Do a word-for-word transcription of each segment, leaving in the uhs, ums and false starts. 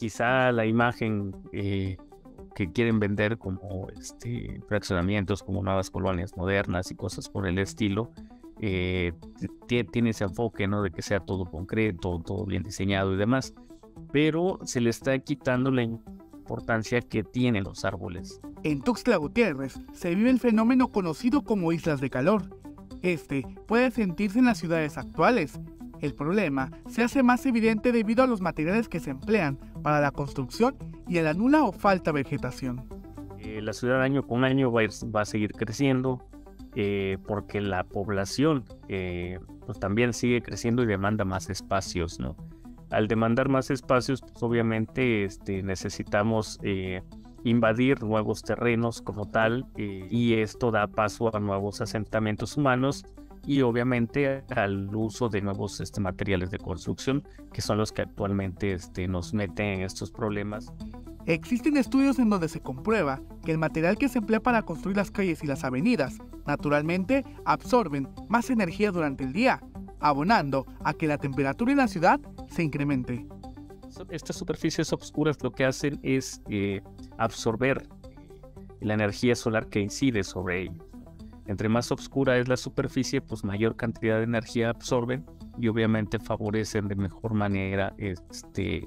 quizá la imagen eh, que quieren vender como este, fraccionamientos, como nuevas colonias modernas y cosas por el estilo, eh, tiene ese enfoque, ¿no? De que sea todo concreto, todo bien diseñado y demás, pero se le está quitando la importancia que tienen los árboles. En Tuxtla Gutiérrez se vive el fenómeno conocido como islas de calor. Este puede sentirse en las ciudades actuales. El problema se hace más evidente debido a los materiales que se emplean para la construcción y a la nula o falta vegetación. Eh, la ciudad año con año va a, ir, va a seguir creciendo eh, porque la población eh, pues también sigue creciendo y demanda más espacios, ¿no? Al demandar más espacios, pues obviamente este, necesitamos eh, invadir nuevos terrenos como tal eh, y esto da paso a nuevos asentamientos humanos y obviamente al uso de nuevos este, materiales de construcción, que son los que actualmente este, nos meten en estos problemas. Existen estudios en donde se comprueba que el material que se emplea para construir las calles y las avenidas, naturalmente, absorben más energía durante el día, abonando a que la temperatura en la ciudad se incremente. Estas superficies oscuras lo que hacen es eh, absorber la energía solar que incide sobre ellos. Entre más oscura es la superficie, pues mayor cantidad de energía absorben y obviamente favorecen de mejor manera este,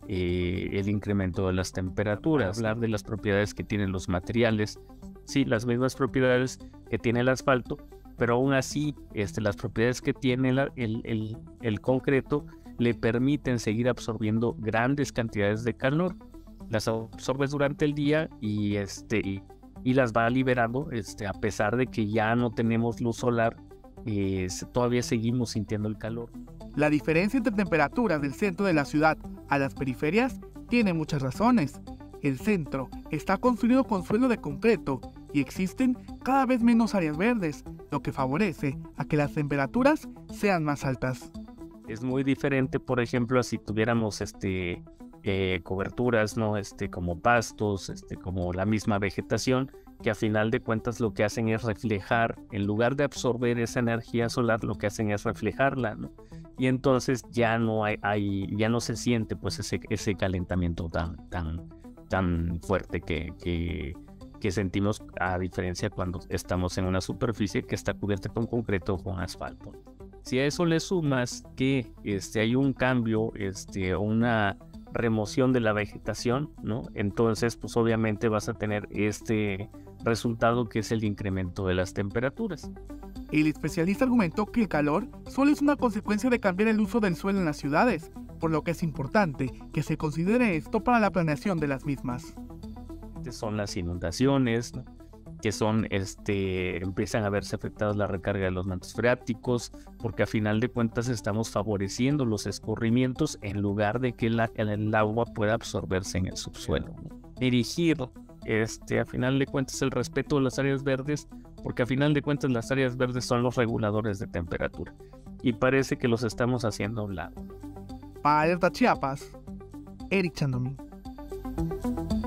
eh, el incremento de las temperaturas. Hablar de las propiedades que tienen los materiales, sí, las mismas propiedades que tiene el asfalto, pero aún así este, las propiedades que tiene la, el, el, el concreto le permiten seguir absorbiendo grandes cantidades de calor. Las absorbes durante el día y, este, y, y las va liberando este, a pesar de que ya no tenemos luz solar, eh, todavía seguimos sintiendo el calor. La diferencia entre temperaturas del centro de la ciudad a las periferias tiene muchas razones. El centro está construido con suelo de concreto y existen cada vez menos áreas verdes, lo que favorece a que las temperaturas sean más altas. Es muy diferente, por ejemplo, si tuviéramos este, eh, coberturas, ¿no? este, como pastos, este, como la misma vegetación, que a final de cuentas lo que hacen es reflejar, en lugar de absorber esa energía solar, lo que hacen es reflejarla, ¿no? Y entonces ya no hay, hay ya no se siente pues ese, ese calentamiento tan, tan, tan fuerte que, que, que sentimos, a diferencia cuando estamos en una superficie que está cubierta con concreto o con asfalto. Si a eso le sumas que este, hay un cambio, este, una remoción de la vegetación, ¿no? Entonces, pues obviamente vas a tener este resultado que es el incremento de las temperaturas. El especialista argumentó que el calor solo es una consecuencia de cambiar el uso del suelo en las ciudades, por lo que es importante que se considere esto para la planeación de las mismas. Son las inundaciones, ¿no? que son, este, empiezan a verse afectadas la recarga de los mantos freáticos, porque a final de cuentas estamos favoreciendo los escurrimientos en lugar de que la, el agua pueda absorberse en el subsuelo. Dirigir, este, a final de cuentas, el respeto de las áreas verdes, porque a final de cuentas las áreas verdes son los reguladores de temperatura, y parece que los estamos haciendo a un lado. Para Alerta Chiapas, Eric Chandomí.